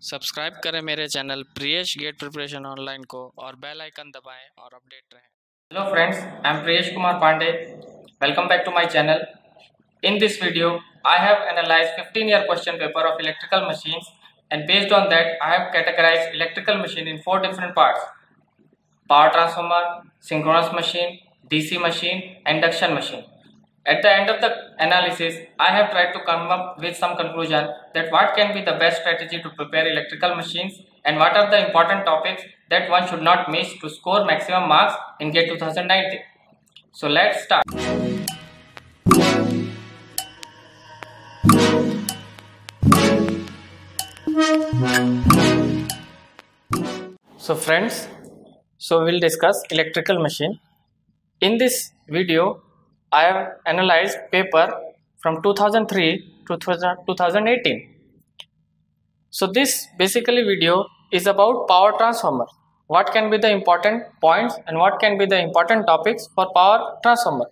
Subscribe करें मेरे channel Priyesh GATE preparation online को और बेल आइकन दबाएं और अपडेट रहें। Hello friends, I am Priyesh Kumar Pandey. Welcome back to my channel. In this video, I have analyzed 15-year question paper of electrical machines, and based on that, I have categorized electrical machine in 4 different parts: power transformer, synchronous machine, DC machine, induction machine. At the end of the analysis, I have tried to come up with some conclusion that what can be the best strategy to prepare electrical machines and what are the important topics that one should not miss to score maximum marks in GATE 2019. So let's start. So friends, we'll discuss electrical machine. In this video, I have analyzed paper from 2003 to 2018. So this basically video is about power transformer. What can be the important points and what can be the important topics for power transformer.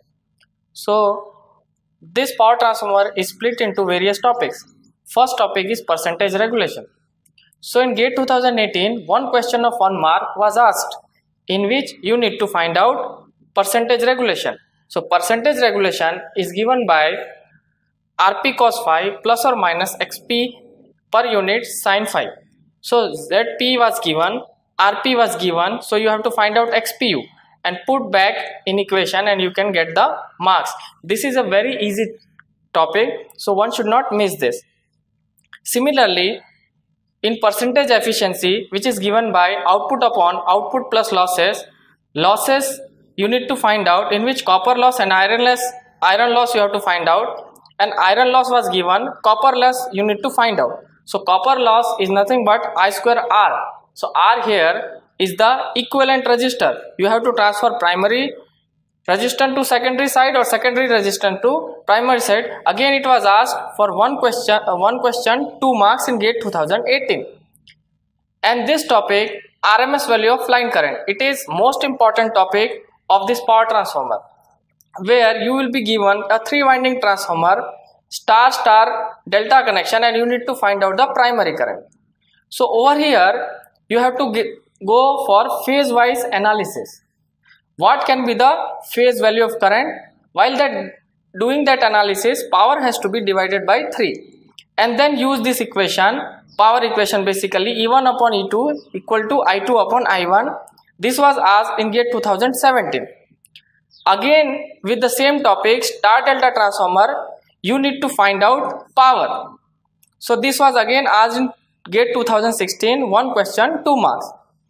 So this power transformer is split into various topics. First topic is percentage regulation. So in GATE 2018, one question of 1 mark was asked in which you need to find out percentage regulation. So percentage regulation is given by Rp cos phi plus or minus Xp per unit sin phi. So Zp was given, Rp was given, so you have to find out Xpu and put back in equation and you can get the marks. This is a very easy topic, so one should not miss this. Similarly, in percentage efficiency, which is given by output upon output plus losses you need to find out, in which copper loss and iron loss you have to find out, and iron loss was given, copper loss you need to find out. So copper loss is nothing but I square R. So R here is the equivalent resistor. You have to transfer primary resistance to secondary side or secondary resistance to primary side. Again it was asked for one question 2 marks in GATE 2018. And this topic, RMS value of line current, it is most important topic of this power transformer, where you will be given a 3-winding transformer, star delta connection, and you need to find out the primary current. So over here you have to go for phase wise analysis. What can be the phase value of current? While doing that analysis, power has to be divided by 3, and then use this equation, power equation, basically E1 upon E2 equal to I2 upon I1. This was asked in GATE 2017. Again with the same topic, star delta transformer, you need to find out power. So this was again asked in GATE 2016, one question 2 marks.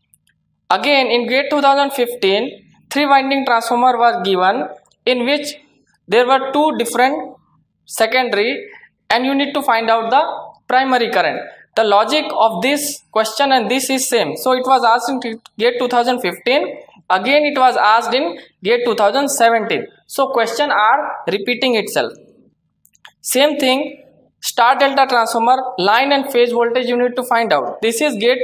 Again in GATE 2015, 3-winding transformer was given, in which there were 2 different secondary and you need to find out the primary current. The logic of this question and this is same. So it was asked in GATE 2015, again it was asked in GATE 2017. So question are repeating itself. Same thing, star delta transformer, line and phase voltage you need to find out. This is GATE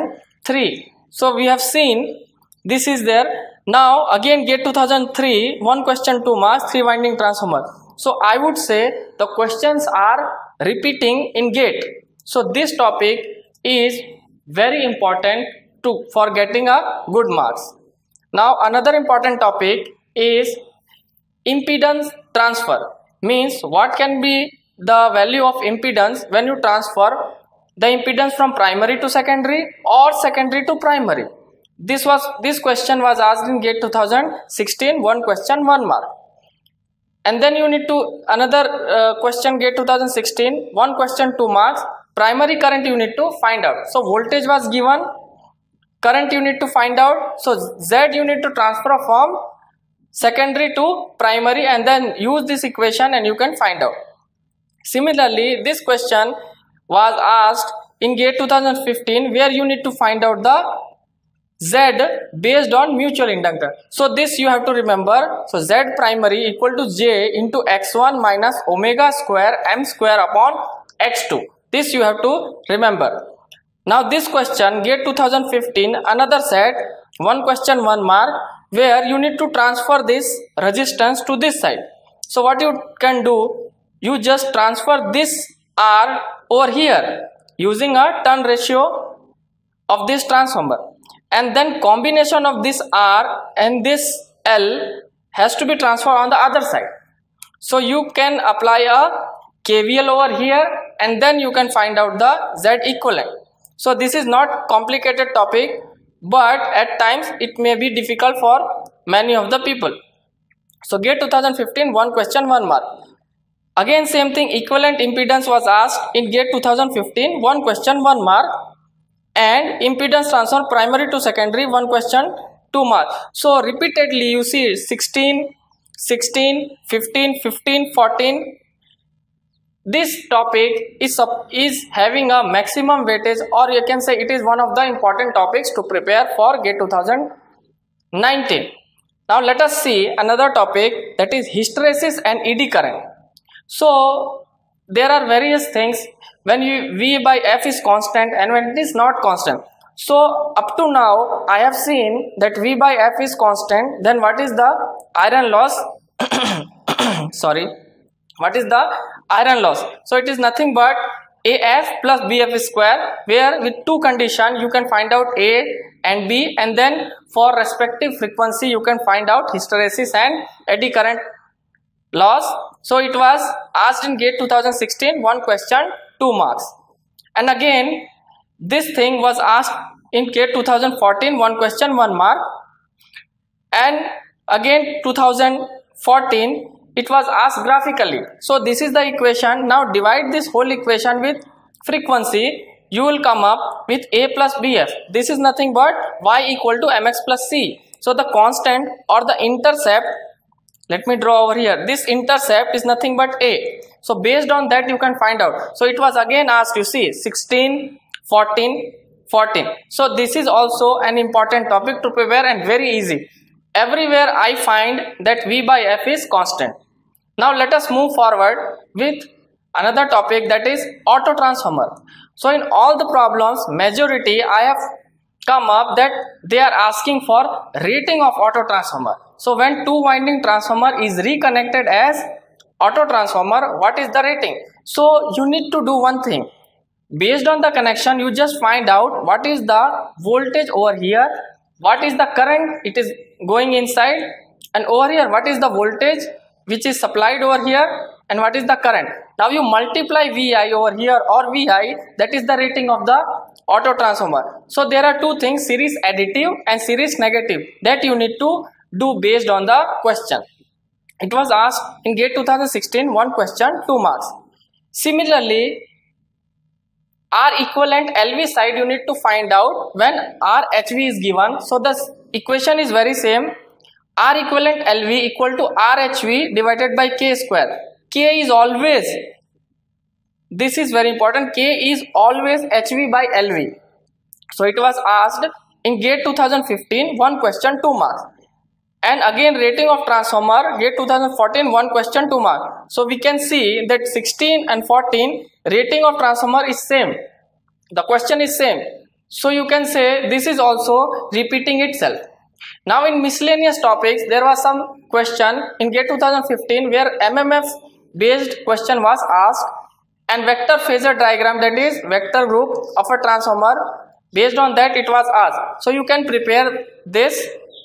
2003. So we have seen this is there. Now again GATE 2003, one question 2 marks, 3-winding transformer. So I would say the questions are repeating in GATE. So this topic is very important for getting a good marks. Now another important topic is impedance transfer. Means what can be the value of impedance when you transfer the impedance from primary to secondary or secondary to primary. This question was asked in GATE 2016, one question 1 mark. And then you need to another question GATE 2016, one question 2 marks, primary current you need to find out. So voltage was given, current you need to find out. So Z you need to transfer from secondary to primary and then use this equation and you can find out. Similarly, this question was asked in GATE 2015, where you need to find out the Z based on mutual inductor. So this you have to remember. So Z primary equal to J into X1 minus omega square M square upon X2. This you have to remember. Now this question GATE 2015, another set, one question 1 mark, where you need to transfer this resistance to this side. So what you can do, you just transfer this R over here using a turn ratio of this transformer, and then combination of this R and this L has to be transferred on the other side. So you can apply a KVL over here and then you can find out the Z equivalent. So this is not complicated topic, but at times it may be difficult for many of the people. So GATE 2015, one question, 1 mark. Again same thing, equivalent impedance was asked in GATE 2015, one question, 1 mark, and impedance transfer primary to secondary, one question, 2 marks. So repeatedly you see 16, 16, 15, 15, 14. This topic is having a maximum weightage, or you can say it is one of the important topics to prepare for GATE 2019. Now let us see another topic, that is hysteresis and eddy current. So there are various things when V by F is constant and when it is not constant. So up to now I have seen that V by F is constant, then what is the iron loss? Sorry, what is the iron loss? So it is nothing but AF plus BF square, where with two conditions you can find out A and B, and then for respective frequency you can find out hysteresis and eddy current loss. So it was asked in GATE 2016, one question, 2 marks. And again this thing was asked in GATE 2014, one question, 1 mark. And again 2014 it was asked graphically. So this is the equation. Now divide this whole equation with frequency, you will come up with A plus BF. This is nothing but Y equal to mx plus C. So the constant or the intercept, let me draw over here, this intercept is nothing but A. So based on that you can find out. So it was again asked, you see 16, 14, 14. So this is also an important topic to prepare and very easy. Everywhere I find that V by F is constant. Now let us move forward with another topic, that is auto transformer. So in all the problems, majority I have come up that they are asking for rating of auto transformer. So when two winding transformer is reconnected as auto transformer, what is the rating? So you need to do one thing. Based on the connection, you just find out what is the voltage over here, what is the current it is going inside, and over here what is the voltage which is supplied over here, and what is the current. Now you multiply VI over here or VI, that is the rating of the auto transformer. So there are two things, series additive and series negative, that you need to do based on the question. It was asked in GATE 2016, one question, 2 marks. Similarly, R equivalent LV side you need to find out when RHV is given. So the equation is very same. R equivalent LV equal to RHV divided by K square. K is always, this is very important, K is always HV by LV. So it was asked in GATE 2015, one question, 2 marks. And again rating of transformer, GATE 2014, one question, 2 marks. So we can see that 16 and 14 rating of transformer is same. The question is same. So you can say this is also repeating itself. Now in miscellaneous topics, there was some question in GATE 2015 where MMF based question was asked, and vector phasor diagram, that is vector group of a transformer, based on that it was asked. So you can prepare this.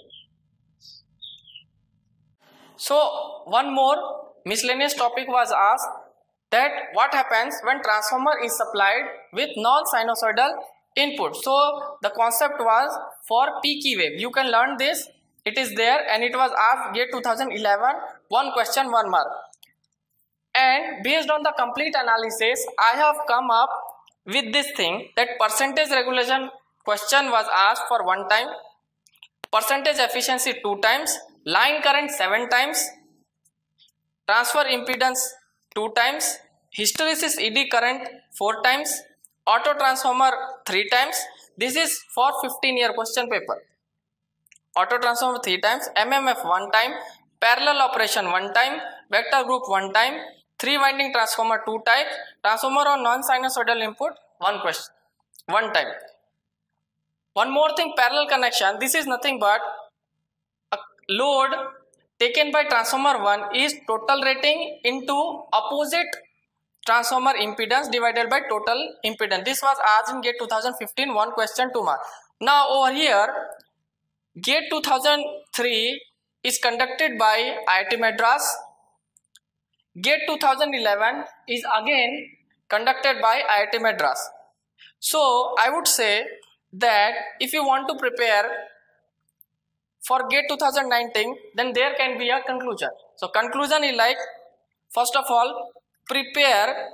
So one more miscellaneous topic was asked, that what happens when transformer is supplied with non-sinusoidal input. So the concept was for peaky wave. You can learn this, it is there, and it was asked GATE 2011, one question, 1 mark. And based on the complete analysis, I have come up with this thing, that percentage regulation question was asked for 1 time, percentage efficiency 2 times, line current 7 times, transfer impedance 2 times, hysteresis eddy current 4 times, auto transformer 3 times. This is for 15-year question paper. Auto transformer 3 times, MMF 1 time, parallel operation 1 time, vector group 1 time, 3 winding transformer 2 times, transformer on non-sinusoidal input 1 question, 1 time. One more thing, parallel connection. This is nothing but a load taken by transformer 1 is total rating into opposite transformer impedance divided by total impedance. This was asked in GATE 2015, one question 2 marks. Now over here, GATE 2003 is conducted by IIT Madras. GATE 2011 is again conducted by IIT Madras. So I would say that if you want to prepare for GATE 2019, then there can be a conclusion. So conclusion is like, first of all, prepare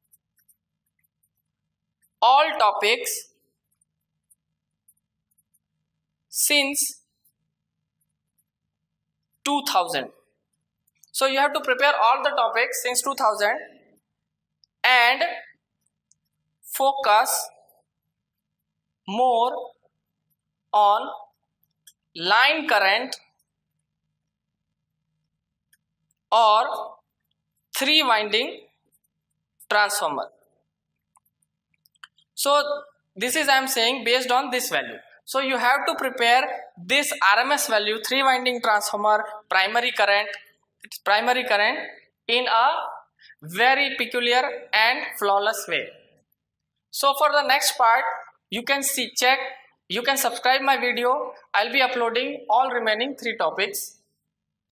all topics since 2000. So you have to prepare all the topics since 2000 and focus more on line current or 3-winding transformer. So this is I am saying based on this value. So you have to prepare this RMS value, 3-winding transformer, primary current in a very peculiar and flawless way. So for the next part, you can subscribe my video. I'll be uploading all remaining 3 topics.